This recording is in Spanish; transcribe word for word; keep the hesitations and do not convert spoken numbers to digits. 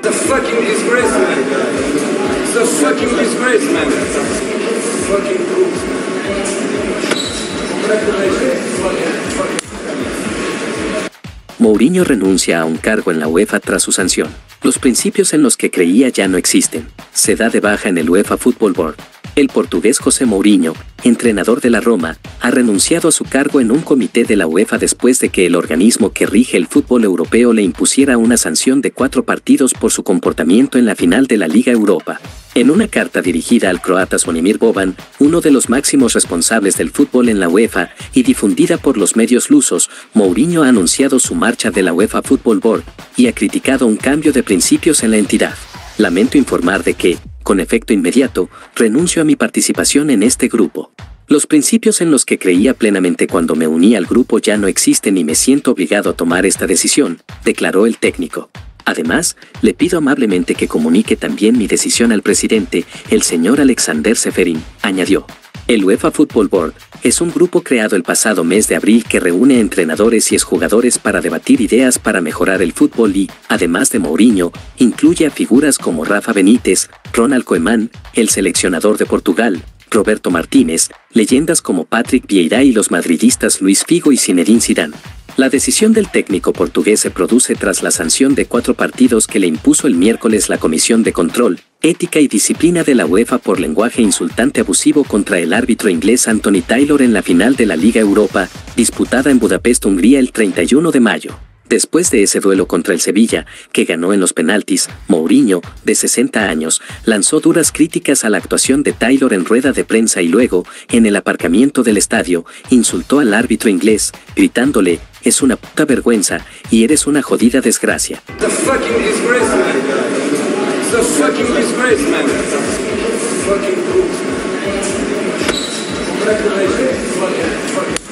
It's a fucking disgrace, man. It's a fucking disgrace, man. Fucking cool. Congratulations. Mourinho renuncia a un cargo en la UEFA tras su sanción. Los principios en los que creía ya no existen. Se da de baja en el UEFA Football Board. El portugués José Mourinho, entrenador de la Roma, ha renunciado a su cargo en un comité de la UEFA después de que el organismo que rige el fútbol europeo le impusiera una sanción de cuatro partidos por su comportamiento en la final de la Liga Europa. En una carta dirigida al croata Zvonimir Boban, uno de los máximos responsables del fútbol en la UEFA, y difundida por los medios lusos, Mourinho ha anunciado su marcha de la UEFA Football Board y ha criticado un cambio de principios en la entidad. Lamento informar de que, con efecto inmediato, renuncio a mi participación en este grupo. Los principios en los que creía plenamente cuando me uní al grupo ya no existen y me siento obligado a tomar esta decisión, declaró el técnico. Además, le pido amablemente que comunique también mi decisión al presidente, el señor Alexander Seferin, añadió. El UEFA Football Board es un grupo creado el pasado mes de abril que reúne a entrenadores y exjugadores para debatir ideas para mejorar el fútbol y, además de Mourinho, incluye a figuras como Rafa Benítez, Ronald Koeman, el seleccionador de Portugal, Roberto Martínez, leyendas como Patrick Vieira y los madridistas Luis Figo y Zinedine Zidane. La decisión del técnico portugués se produce tras la sanción de cuatro partidos que le impuso el miércoles la Comisión de Control, Ética y Disciplina de la UEFA por lenguaje insultante abusivo contra el árbitro inglés Anthony Taylor en la final de la Liga Europa, disputada en Budapest, Hungría el treinta y uno de mayo. Después de ese duelo contra el Sevilla, que ganó en los penaltis, Mourinho, de sesenta años, lanzó duras críticas a la actuación de Taylor en rueda de prensa y luego, en el aparcamiento del estadio, insultó al árbitro inglés, gritándole, «Es una puta vergüenza, y eres una jodida desgracia». It's a fucking disgrace, man. It's a fucking disgrace, man. Fucking cool. Congratulations.